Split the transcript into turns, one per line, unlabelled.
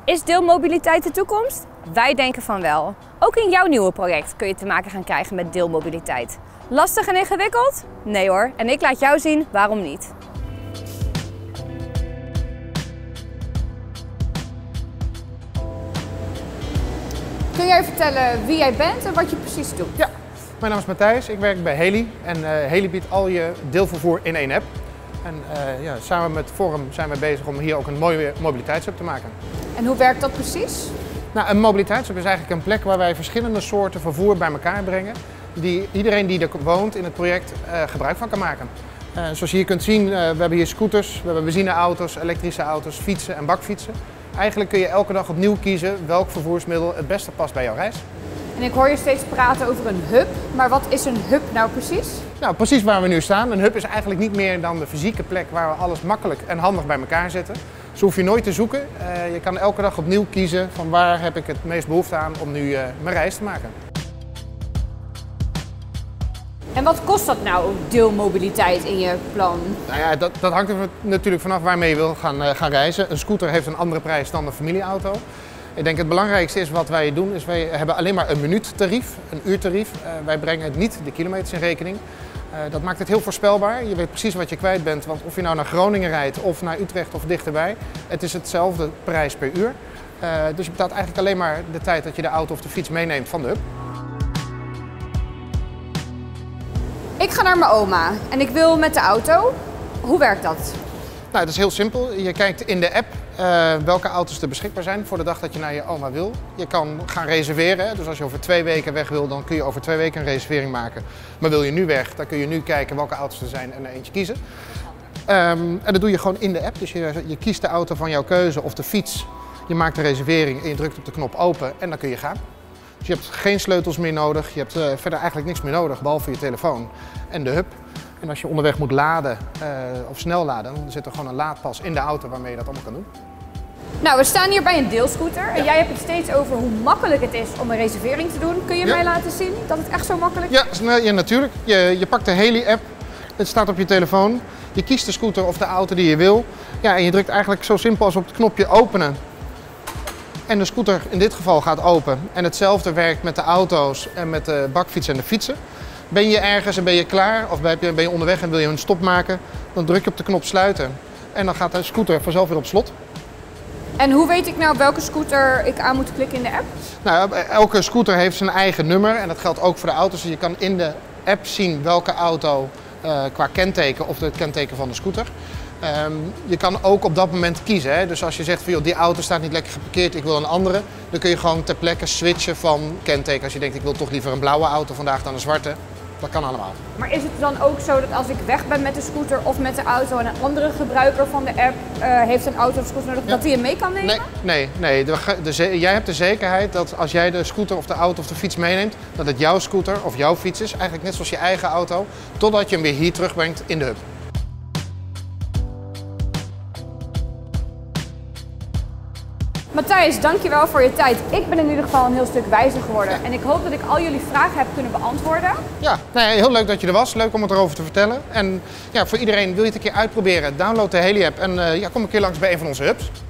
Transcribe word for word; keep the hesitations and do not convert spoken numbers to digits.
Is deelmobiliteit de toekomst? Wij denken van wel. Ook in jouw nieuwe project kun je te maken gaan krijgen met deelmobiliteit. Lastig en ingewikkeld? Nee hoor, en ik laat jou zien waarom niet. Kun jij vertellen wie jij bent en wat je precies doet?
Ja, mijn naam is Matthijs, ik werk bij Heli en uh, Heli biedt al je deelvervoer in één app. En uh, ja, samen met Forum zijn we bezig om hier ook een mooie mobiliteitshub te maken.
En hoe werkt dat precies?
Nou, een mobiliteitshub is eigenlijk een plek waar wij verschillende soorten vervoer bij elkaar brengen, die iedereen die er woont in het project uh, gebruik van kan maken. Uh, zoals je hier kunt zien, uh, we hebben hier scooters, we hebben benzineauto's, elektrische auto's, fietsen en bakfietsen. Eigenlijk kun je elke dag opnieuw kiezen welk vervoersmiddel het beste past bij jouw reis.
En ik hoor je steeds praten over een hub, maar wat is een hub nou precies?
Nou, precies waar we nu staan. Een hub is eigenlijk niet meer dan de fysieke plek waar we alles makkelijk en handig bij elkaar zetten. Zo hoef je nooit te zoeken. Uh, je kan elke dag opnieuw kiezen van waar heb ik het meest behoefte aan om nu uh, mijn reis te maken.
En wat kost dat nou, deelmobiliteit in je plan?
Nou ja, dat, dat hangt er natuurlijk vanaf waarmee je wil gaan, uh, gaan reizen. Een scooter heeft een andere prijs dan een familieauto. Ik denk het belangrijkste is wat wij doen, is wij hebben alleen maar een minuuttarief, een uurtarief. Uh, wij brengen niet de kilometers in rekening. Uh, dat maakt het heel voorspelbaar. Je weet precies wat je kwijt bent, want of je nou naar Groningen rijdt of naar Utrecht of dichterbij, het is hetzelfde prijs per uur. Uh, dus je betaalt eigenlijk alleen maar de tijd dat je de auto of de fiets meeneemt van de hub.
Ik ga naar mijn oma en ik wil met de auto. Hoe werkt dat?
Nou, dat is heel simpel. Je kijkt in de app uh, welke auto's er beschikbaar zijn voor de dag dat je naar je oma wil. Je kan gaan reserveren, dus als je over twee weken weg wil, dan kun je over twee weken een reservering maken. Maar wil je nu weg, dan kun je nu kijken welke auto's er zijn en er eentje kiezen. Um, en dat doe je gewoon in de app, dus je, je kiest de auto van jouw keuze of de fiets. Je maakt de reservering en je drukt op de knop open en dan kun je gaan. Dus je hebt geen sleutels meer nodig, je hebt uh, verder eigenlijk niks meer nodig, behalve je telefoon en de hub. En als je onderweg moet laden uh, of snel laden, dan zit er gewoon een laadpas in de auto waarmee je dat allemaal kan doen.
Nou, we staan hier bij een deelscooter en ja. Jij hebt het steeds over hoe makkelijk het is om een reservering te doen. Kun je ja. mij laten zien dat het echt zo makkelijk is?
Ja, ja natuurlijk. Je, je pakt de Heli-app, het staat op je telefoon. Je kiest de scooter of de auto die je wil. Ja, en je drukt eigenlijk zo simpel als op het knopje openen. En de scooter in dit geval gaat open. En hetzelfde werkt met de auto's en met de bakfiets en de fietsen. Ben je ergens en ben je klaar of ben je onderweg en wil je een stop maken, dan druk je op de knop sluiten. En dan gaat de scooter vanzelf weer op slot.
En hoe weet ik nou welke scooter ik aan moet klikken in de app?
Nou, elke scooter heeft zijn eigen nummer en dat geldt ook voor de auto's. Dus je kan in de app zien welke auto uh, qua kenteken of het kenteken van de scooter. Um, je kan ook op dat moment kiezen. Hè? Dus als je zegt van joh, die auto staat niet lekker geparkeerd, ik wil een andere. Dan kun je gewoon ter plekke switchen van kenteken. Als je denkt ik wil toch liever een blauwe auto vandaag dan een zwarte. Dat kan allemaal.
Maar is het dan ook zo dat als ik weg ben met de scooter of met de auto en een andere gebruiker van de app uh, heeft een auto of scooter nodig, ja. dat die hem mee kan nemen?
Nee, nee, nee. De, de, jij hebt de zekerheid dat als jij de scooter of de auto of de fiets meeneemt, dat het jouw scooter of jouw fiets is, eigenlijk net zoals je eigen auto, totdat je hem weer hier terugbrengt in de hub.
Matthijs, dankjewel voor je tijd. Ik ben in ieder geval een heel stuk wijzer geworden. Ja. En ik hoop dat ik al jullie vragen heb kunnen beantwoorden.
Ja, nou ja, heel leuk dat je er was. Leuk om het erover te vertellen. En ja, voor iedereen, wil je het een keer uitproberen? Download de Heli-app en uh, ja, kom een keer langs bij een van onze hubs.